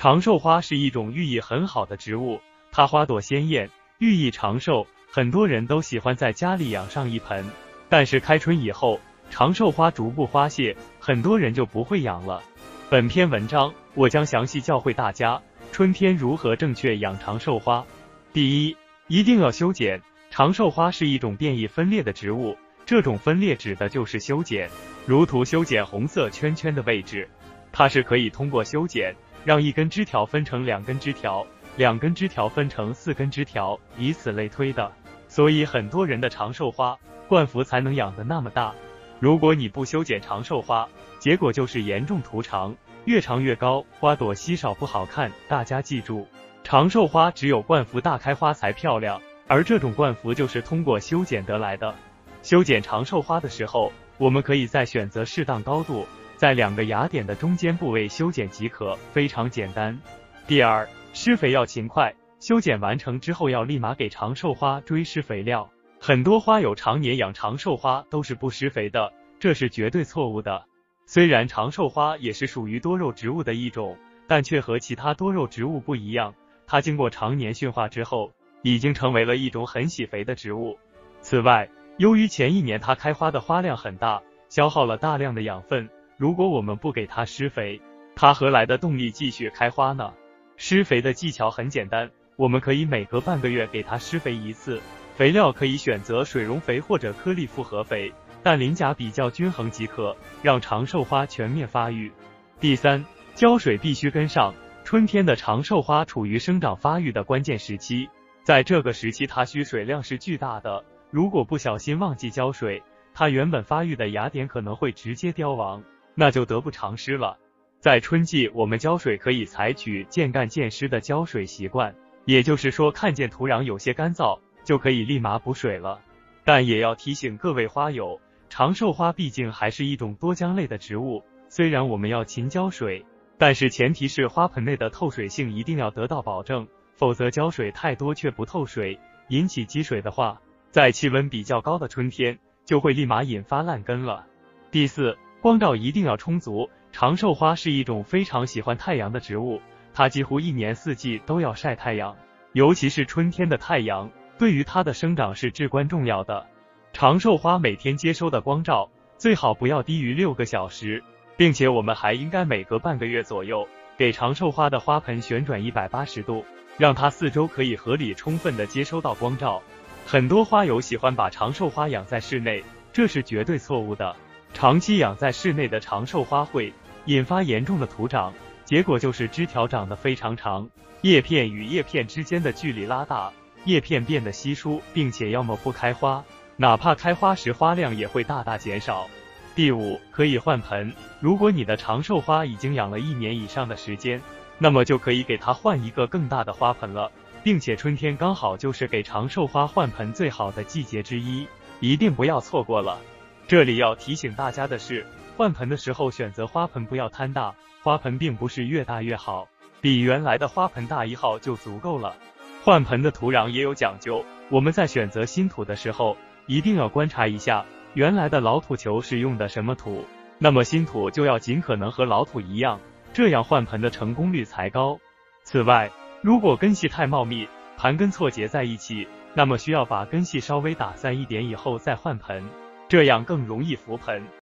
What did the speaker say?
长寿花是一种寓意很好的植物，它花朵鲜艳，寓意长寿，很多人都喜欢在家里养上一盆。但是开春以后，长寿花逐步花谢，很多人就不会养了。本篇文章我将详细教会大家春天如何正确养长寿花。第一，一定要修剪。长寿花是一种变异分裂的植物，这种分裂指的就是修剪，如图修剪红色圈圈的位置，它是可以通过修剪让一根枝条分成2根枝条，2根枝条分成4根枝条，以此类推的。所以很多人的长寿花冠幅才能养得那么大。如果你不修剪长寿花，结果就是严重图长，越长越高，花朵稀少不好看。大家记住，长寿花只有冠幅大开花才漂亮，而这种冠幅就是通过修剪得来的。修剪长寿花的时候，我们可以在选择适当高度，在2个芽点的中间部位修剪即可，非常简单。第二，施肥要勤快，修剪完成之后要立马给长寿花追施肥料。很多花友常年养长寿花都是不施肥的，这是绝对错误的。虽然长寿花也是属于多肉植物的一种，但却和其他多肉植物不一样，它经过常年驯化之后，已经成为了一种很喜肥的植物。此外，由于前1年它开花的花量很大，消耗了大量的养分，如果我们不给它施肥，它何来的动力继续开花呢？施肥的技巧很简单，我们可以每隔半个月给它施肥1次，肥料可以选择水溶肥或者颗粒复合肥，但磷钾比较均衡即可，让长寿花全面发育。第三，浇水必须跟上。春天的长寿花处于生长发育的关键时期，在这个时期它需水量是巨大的，如果不小心忘记浇水，它原本发育的芽点可能会直接凋亡，那就得不偿失了。在春季，我们浇水可以采取见干见湿的浇水习惯，也就是说看见土壤有些干燥，就可以立马补水了。但也要提醒各位花友，长寿花毕竟还是一种多浆类的植物，虽然我们要勤浇水，但是前提是花盆内的透水性一定要得到保证，否则浇水太多却不透水，引起积水的话，在气温比较高的春天就会立马引发烂根了。第四，光照一定要充足。长寿花是一种非常喜欢太阳的植物，它几乎1年4季都要晒太阳，尤其是春天的太阳，对于它的生长是至关重要的。长寿花每天接收的光照最好不要低于6个小时，并且我们还应该每隔半个月左右给长寿花的花盆旋转180度，让它4周可以合理充分的接收到光照。很多花友喜欢把长寿花养在室内，这是绝对错误的。长期养在室内的长寿花会引发严重的徒长，结果就是枝条长得非常长，叶片与叶片之间的距离拉大，叶片变得稀疏，并且要么不开花，哪怕开花时花量也会大大减少。第五，可以换盆。如果你的长寿花已经养了1年以上的时间，那么就可以给它换一个更大的花盆了，并且春天刚好就是给长寿花换盆最好的季节之一，一定不要错过了。这里要提醒大家的是，换盆的时候选择花盆不要贪大，花盆并不是越大越好，比原来的花盆大1号就足够了。换盆的土壤也有讲究，我们在选择新土的时候，一定要观察一下原来的老土球是用的什么土，那么新土就要尽可能和老土一样，这样换盆的成功率才高。此外，如果根系太茂密，盘根错节在一起，那么需要把根系稍微打散一点以后再换盆，这样更容易扶盆。